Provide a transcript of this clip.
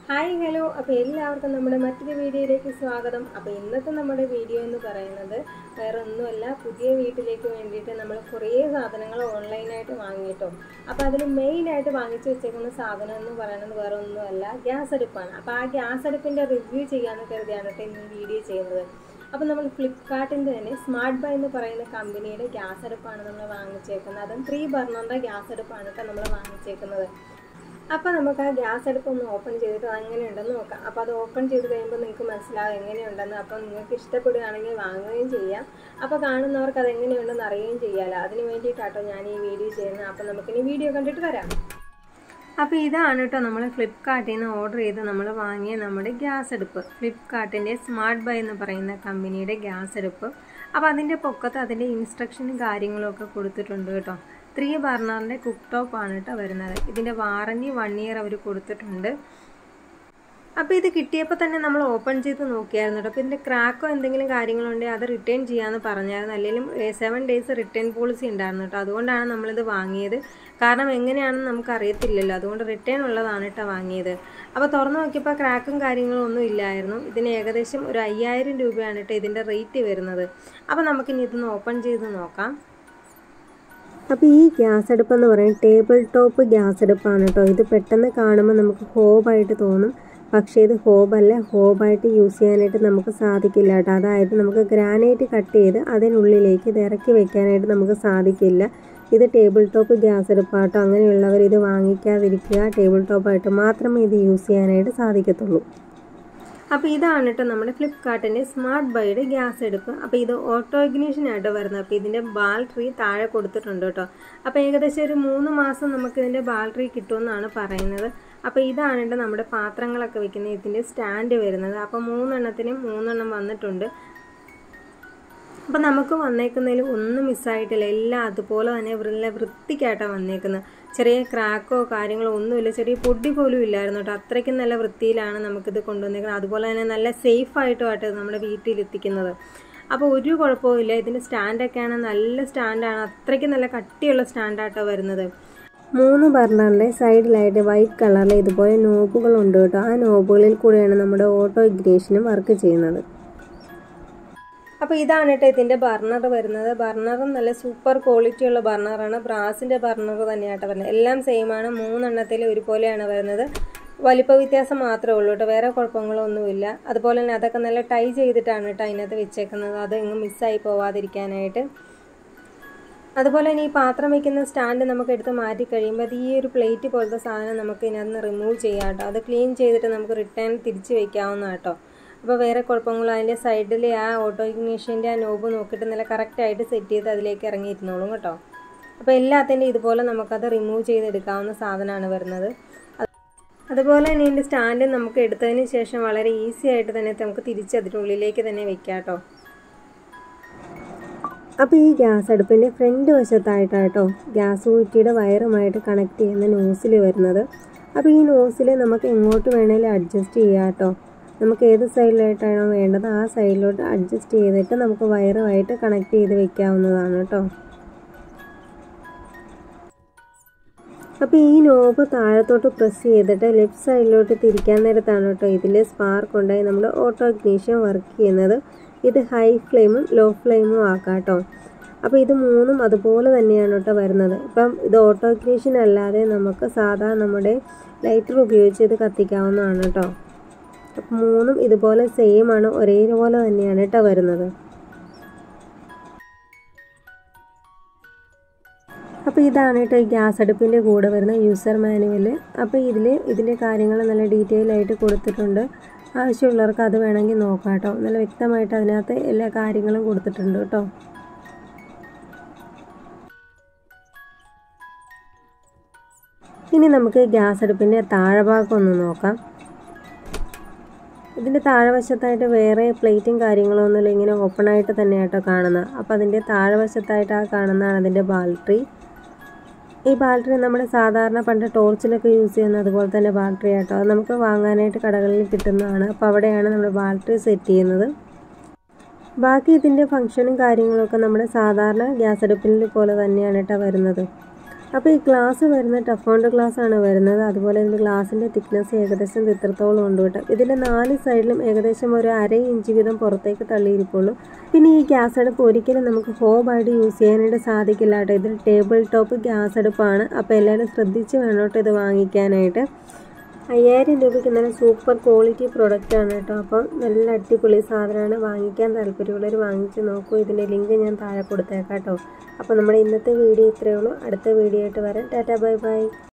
Hi hello അപ്പോൾ എല്ലാവർക്കും നമ്മുടെ മറ്റൊരു വീഡിയോയിലേക്ക് സ്വാഗതം. അപ്പോൾ ഇന്നത്തെ നമ്മുടെ വീഡിയോ എന്ന് പറയുന്നത് വേറെ ഒന്നുമല്ല, പുതിയ വീട്ടിലേക്ക് വേണ്ടിയിട്ട് നമ്മൾ കുറേ സാധനങ്ങൾ ഓൺലൈനായിട്ട് വാങ്ങിയിട്ടോ. അപ്പോൾ അതിൽ മെയിനായിട്ട് വാങ്ങിച്ചു വെച്ചേക്കുന്ന സാധനം എന്ന് പറയുന്നത് വേറെ ഒന്നുമല്ല, ഗ്യാസ് അടുപ്പാണ്. അപ്പോൾ ആ ഗ്യാസ് അടുപ്പിൻ്റെ റിവ്യൂ ചെയ്യാമെന്ന് കരുതിയാണ് ഇന്ന് വീഡിയോ ചെയ്യുന്നത്. അപ്പോൾ നമ്മൾ ഫ്ലിപ്കാർട്ടിൻ്റെ തന്നെ സ്മാർട്ട് ബൈ എന്ന് പറയുന്ന കമ്പനിയുടെ ഗ്യാസ് അടുപ്പാണ് നമ്മൾ വാങ്ങിച്ചേക്കുന്നത്. അതും 3 ബർണറിൻ്റെ ഗ്യാസ് അടുപ്പാണ് കേട്ടോ നമ്മൾ വാങ്ങിച്ചേക്കുന്നത്. അപ്പോൾ നമുക്ക് ആ ഗ്യാസ് അടുപ്പ് ഒന്ന് ഓപ്പൺ ചെയ്തിട്ട് എങ്ങനെയുണ്ടെന്ന് നോക്കാം. അപ്പോൾ അത് ഓപ്പൺ ചെയ്ത് കഴിയുമ്പോൾ നിങ്ങൾക്ക് മനസ്സിലാവും എങ്ങനെയുണ്ടെന്ന്. അപ്പോൾ നിങ്ങൾക്ക് ഇഷ്ടപ്പെടുകയാണെങ്കിൽ വാങ്ങുകയും ചെയ്യാം. അപ്പോൾ കാണുന്നവർക്ക് അതെങ്ങനെയുണ്ടെന്ന് അറിയുകയും ചെയ്യാമല്ലോ. അതിന് വേണ്ടിയിട്ടാട്ടോ ഞാൻ ഈ വീഡിയോ ചെയ്യുന്നത്. അപ്പോൾ നമുക്കിനി വീഡിയോ കണ്ടിട്ട് വരാം. അപ്പോൾ ഇതാണ് കേട്ടോ നമ്മൾ ഫ്ലിപ്കാർട്ടിൽ നിന്ന് ഓർഡർ ചെയ്ത് നമ്മൾ വാങ്ങിയ നമ്മുടെ ഗ്യാസ് അടുപ്പ്. ഫ്ലിപ്കാർട്ടിൻ്റെ സ്മാർട്ട് ബൈ എന്ന് പറയുന്ന കമ്പനിയുടെ ഗ്യാസ് അടുപ്പ്. അപ്പോൾ അതിൻ്റെ പൊക്കത്ത് അതിൻ്റെ ഇൻസ്ട്രക്ഷനും കാര്യങ്ങളും ഒക്കെ കൊടുത്തിട്ടുണ്ട് കേട്ടോ. 3 ബർണറിൻ്റെ കുക്ക് ടോപ്പാണ് കേട്ടോ വരുന്നത്. ഇതിൻ്റെ വാറൻറ്റി 1 ഇയർ അവർ കൊടുത്തിട്ടുണ്ട്. അപ്പോൾ ഇത് കിട്ടിയപ്പോൾ തന്നെ നമ്മൾ ഓപ്പൺ ചെയ്ത് നോക്കിയായിരുന്നു കേട്ടോ. അപ്പോൾ ഇതിൻ്റെ ക്രാക്കോ എന്തെങ്കിലും കാര്യങ്ങളുണ്ടെങ്കിൽ അത് റിട്ടേൺ ചെയ്യാമെന്ന് പറഞ്ഞായിരുന്നു. അല്ലെങ്കിൽ 7 ഡേയ്സ് റിട്ടേൺ പോളിസി ഉണ്ടായിരുന്നു കേട്ടോ. അതുകൊണ്ടാണ് നമ്മളിത് വാങ്ങിയത്. കാരണം എങ്ങനെയാണെന്ന് നമുക്ക് അറിയത്തില്ലല്ലോ, അതുകൊണ്ട് റിട്ടേൺ ഉള്ളതാണ് കേട്ടോ വാങ്ങിയത്. അപ്പോൾ തുറന്ന് നോക്കിയപ്പോൾ ക്രാക്കും കാര്യങ്ങളും ഒന്നും ഇല്ലായിരുന്നു. ഇതിന് ഏകദേശം ഒരു 5000 രൂപയാണ് കേട്ടോ ഇതിൻ്റെ റേറ്റ് വരുന്നത്. അപ്പോൾ നമുക്കിനി ഇതൊന്ന് ഓപ്പൺ ചെയ്ത് നോക്കാം. അപ്പോൾ ഈ ഗ്യാസ് അടുപ്പെന്ന് പറയുന്നത് ടേബിൾ ടോപ്പ് ഗ്യാസ് അടുപ്പാണ് കേട്ടോ. ഇത് പെട്ടെന്ന് കാണുമ്പോൾ നമുക്ക് ഹോബായിട്ട് തോന്നും, പക്ഷേ ഇത് ഹോബല്ല. ഹോബായിട്ട് യൂസ് ചെയ്യാനായിട്ട് നമുക്ക് സാധിക്കില്ല കേട്ടോ. അതായത് നമുക്ക് ഗ്രാനൈറ്റ് കട്ട് ചെയ്ത് അതിനുള്ളിലേക്ക് ഇത് ഇറക്കി വെക്കാനായിട്ട് നമുക്ക് സാധിക്കില്ല. ഇത് ടേബിൾ ടോപ്പ് ഗ്യാസ് അടുപ്പാട്ടോ. അങ്ങനെയുള്ളവർ ഇത് വാങ്ങിക്കാതിരിക്കുക. ടേബിൾ ടോപ്പായിട്ട് മാത്രമേ ഇത് യൂസ് ചെയ്യാനായിട്ട് സാധിക്കത്തുള്ളൂ. അപ്പോൾ ഇതാണ് കേട്ടോ നമ്മുടെ ഫ്ലിപ്കാർട്ടിൻ്റെ സ്മാർട്ട് ബൈയുടെ ഗ്യാസ് അടുപ്പ്. അപ്പോൾ ഇത് ഓട്ടോ ഇഗ്നിഷനായിട്ട് വരുന്നത്. അപ്പോൾ ഇതിൻ്റെ ബാറ്ററി താഴെ കൊടുത്തിട്ടുണ്ട് കേട്ടോ. അപ്പോൾ ഏകദേശം ഒരു 3 മാസം നമുക്കിതിൻ്റെ ബാറ്ററി കിട്ടുമെന്നാണ് പറയുന്നത്. അപ്പോൾ ഇതാണ് കേട്ടോ നമ്മുടെ പാത്രങ്ങളൊക്കെ വെക്കുന്ന ഇതിൻ്റെ സ്റ്റാൻഡ് വരുന്നത്. അപ്പോൾ 3 എണ്ണത്തിനും 3 എണ്ണം വന്നിട്ടുണ്ട്. അപ്പോൾ നമുക്ക് വന്നേക്കുന്നതിൽ ഒന്നും മിസ്സായിട്ടില്ല. എല്ലാം അതുപോലെ തന്നെ വൃത്തിക്കായിട്ടാണ് വന്നേക്കുന്നത്. ചെറിയ ക്രാക്കോ കാര്യങ്ങളോ ഒന്നുമില്ല, ചെറിയ പൊടി പോലും ഇല്ലായിരുന്നു കേട്ടോ. അത്രയ്ക്കും നല്ല വൃത്തിയിലാണ് നമുക്കിത് കൊണ്ടുവന്നേക്കുന്നത്. അതുപോലെ തന്നെ നല്ല സേഫായിട്ടുമായിട്ട് നമ്മുടെ വീട്ടിലെത്തിക്കുന്നത്. അപ്പോൾ ഒരു കുഴപ്പമില്ല. ഇതിൻ്റെ സ്റ്റാൻഡൊക്കെയാണ് നല്ല സ്റ്റാൻഡാണ്. അത്രയ്ക്കും നല്ല കട്ടിയുള്ള സ്റ്റാൻഡായിട്ടോ വരുന്നത്. 3 ബർണറിൻ്റെ സൈഡിലായിട്ട് വൈറ്റ് കളറിൽ ഇതുപോലെ നോബുകളുണ്ട് കേട്ടോ. ആ നോബുകളിൽ കൂടെയാണ് നമ്മുടെ ഓട്ടോ ഇഗ്നിഷനും വർക്ക് ചെയ്യുന്നത്. അപ്പോൾ ഇതാണ് കേട്ടോ ഇതിൻ്റെ ബർണർ വരുന്നത്. ബർണറും നല്ല സൂപ്പർ ക്വാളിറ്റിയുള്ള ബർണറാണ്. ബ്രാസിൻ്റെ ബർണർ തന്നെയാട്ടോ വരുന്നത്. എല്ലാം സെയിമാണ്. 3 എണ്ണത്തിൽ ഒരുപോലെയാണ് വരുന്നത്. വലിപ്പ വ്യത്യാസം മാത്രമേ ഉള്ളൂ കേട്ടോ. വേറെ കുഴപ്പങ്ങളൊന്നുമില്ല. അതുപോലെ തന്നെ അതൊക്കെ നല്ല ടൈ ചെയ്തിട്ടാണ് കേട്ടോ അതിനകത്ത് വെച്ചേക്കുന്നത്. അത് എങ്ങും മിസ്സായി പോവാതിരിക്കാനായിട്ട്. അതുപോലെ തന്നെ ഈ പാത്രം വയ്ക്കുന്ന സ്റ്റാൻഡ് നമുക്ക് എടുത്ത് മാറ്റി കഴിയുമ്പോൾ അത് ഈ ഒരു പ്ലേറ്റ് പോലത്തെ സാധനം നമുക്ക് ഇതിനകത്ത് റിമൂവ് ചെയ്യാം കേട്ടോ. അത് ക്ലീൻ ചെയ്തിട്ട് നമുക്ക് റിട്ടേൺ തിരിച്ച് വയ്ക്കാവുന്ന കേട്ടോ. അപ്പോൾ വേറെ കുഴപ്പങ്ങളും അതിൻ്റെ സൈഡിൽ ആ ഓട്ടോ ഇഗ്നിഷൻ്റെ ആ നോബ് നോക്കിയിട്ട് നല്ല കറക്റ്റായിട്ട് സെറ്റ് ചെയ്ത് അതിലേക്ക് ഇറങ്ങിയിരുന്നോളും കേട്ടോ. അപ്പോൾ എല്ലാത്തിൻ്റെ ഇതുപോലെ നമുക്കത് റിമൂവ് ചെയ്തെടുക്കാവുന്ന സാധനമാണ് വരുന്നത്. അതുപോലെ തന്നെ ഇതിൻ്റെ സ്റ്റാൻഡ് നമുക്ക് എടുത്തതിന് ശേഷം വളരെ ഈസി ആയിട്ട് തന്നെ നമുക്ക് തിരിച്ച് അതിനുള്ളിലേക്ക് തന്നെ വെക്കാം കേട്ടോ. അപ്പോൾ ഈ ഗ്യാസ് അടുപ്പിൻ്റെ ഫ്രണ്ട് വശത്തായിട്ടാട്ടോ ഗ്യാസ് കുറ്റിയുടെ വയറുമായിട്ട് കണക്ട് ചെയ്യുന്ന നോസിൽ വരുന്നത്. അപ്പോൾ ഈ നോസിൽ നമുക്ക് എങ്ങോട്ട് വേണമെങ്കിലും അഡ്ജസ്റ്റ് ചെയ്യാം കേട്ടോ. നമുക്ക് ഏത് സൈഡിലായിട്ടാണോ വേണ്ടത് ആ സൈഡിലോട്ട് അഡ്ജസ്റ്റ് ചെയ്തിട്ട് നമുക്ക് വയറുമായിട്ട് കണക്ട് ചെയ്ത് വെക്കാവുന്നതാണ് കേട്ടോ. അപ്പോൾ ഈ നോബ് താഴത്തോട്ട് പ്രസ് ചെയ്തിട്ട് ലെഫ്റ്റ് സൈഡിലോട്ട് തിരിക്കാൻ നേരത്താണ് കേട്ടോ ഇതിൽ സ്പാർക്ക് ഉണ്ടായി നമ്മുടെ ഓട്ടോ ഇഗ്നിഷൻ വർക്ക് ചെയ്യുന്നത്. ഇത് ഹൈ ഫ്ലെയിമും ലോ ഫ്ലെയിമും ആക്കാം കേട്ടോ. അപ്പോൾ ഇത് 3ഉം അതുപോലെ തന്നെയാണ് കേട്ടോ വരുന്നത്. ഇപ്പം ഇത് ഓട്ടോ ഇഗ്നിഷൻ അല്ലാതെ നമുക്ക് സാധാ നമ്മുടെ ലൈറ്റർ ഉപയോഗിച്ച് ഇത് കത്തിക്കാവുന്നതാണ് കേട്ടോ. അപ്പം 3ഉം ഇതുപോലെ സെയിം ആണ്, ഒരേപോലെ തന്നെയാണ് കേട്ടോ വരുന്നത്. അപ്പോൾ ഇതാണ് കേട്ടോ ഈ ഗ്യാസ് അടുപ്പിൻ്റെ കൂടെ വരുന്ന യൂസർ മാനുവൽ. അപ്പോൾ ഇതിൻ്റെ കാര്യങ്ങൾ നല്ല ഡീറ്റെയിൽ ആയിട്ട് കൊടുത്തിട്ടുണ്ട്. ആവശ്യമുള്ളവർക്ക് അത് വേണമെങ്കിൽ നോക്കാം കേട്ടോ. നല്ല വ്യക്തമായിട്ട് അതിനകത്ത് എല്ലാ കാര്യങ്ങളും കൊടുത്തിട്ടുണ്ട് കേട്ടോ. ഇനി നമുക്ക് ഗ്യാസ് അടുപ്പിൻ്റെ താഴെഭാഗം ഒന്ന് നോക്കാം. ഇതിൻ്റെ താഴെവശത്തായിട്ട് വേറെ പ്ലേറ്റും കാര്യങ്ങളൊന്നുമില്ല, ഇങ്ങനെ ഓപ്പണായിട്ട് തന്നെയായിട്ടോ കാണുന്നത്. അപ്പോൾ അതിൻ്റെ താഴെവശത്തായിട്ട് ആ കാണുന്നതാണ് അതിൻ്റെ ബാറ്ററി. ഈ ബാറ്ററി നമ്മുടെ സാധാരണ പണ്ട് ടോർച്ചിലൊക്കെ യൂസ് ചെയ്യുന്ന അതുപോലെ തന്നെ ബാറ്ററി ആട്ടോ. അത് നമുക്ക് വാങ്ങാനായിട്ട് കടകളിൽ കിട്ടുന്നതാണ്. അപ്പോൾ അവിടെയാണ് നമ്മുടെ ബാറ്ററി സെറ്റ് ചെയ്യുന്നത്. ബാക്കി ഇതിൻ്റെ ഫംഗ്ഷനും കാര്യങ്ങളൊക്കെ നമ്മുടെ സാധാരണ ഗ്യാസ് അടുപ്പിൽ പോലെ തന്നെയാണ് കേട്ടോ വരുന്നത്. അപ്പോൾ ഈ ഗ്ലാസ് വരുന്നത് ടഫോണ്ട് ഗ്ലാസ് ആണ് വരുന്നത്. അതുപോലെ ഇതിൻ്റെ ഗ്ലാസിൻ്റെ തിക്നെസ് ഏകദേശം ഇത്രത്തോളം ഉണ്ട് കേട്ടോ. ഇതിൻ്റെ 4 സൈഡിലും ഏകദേശം ഒരു 1/2 ഇഞ്ച് വീതം പുറത്തേക്ക് തള്ളിയിരിക്കുള്ളൂ. പിന്നെ ഈ ഗ്യാസ് അടുപ്പ് ഒരിക്കലും നമുക്ക് ഹോബായിട്ട് യൂസ് ചെയ്യാനായിട്ട് സാധിക്കില്ല കേട്ടോ. ഇതിൽ ടേബിൾ ടോപ്പ് ഗ്യാസ് അടുപ്പാണ്. അപ്പോൾ എല്ലാവരും ശ്രദ്ധിച്ച് വേണം കേട്ടോ ഇത് വാങ്ങിക്കാനായിട്ട്. 5000 രൂപയ്ക്ക് നല്ല സൂപ്പർ ക്വാളിറ്റി പ്രൊഡക്റ്റാണ് കേട്ടോ. അപ്പം നല്ല അടിപൊളി സാധനമാണ്. വാങ്ങിക്കാൻ താല്പര്യമുള്ളവർ വാങ്ങിച്ച് നോക്കൂ. ഇതിൻ്റെ ലിങ്ക് ഞാൻ താഴെ കൊടുത്തേക്കാം കേട്ടോ. അപ്പോൾ നമ്മുടെ ഇന്നത്തെ വീഡിയോ ഇത്രയേ ഉള്ളൂ. അടുത്ത വീഡിയോ ആയിട്ട് വരാം. Tata bye by.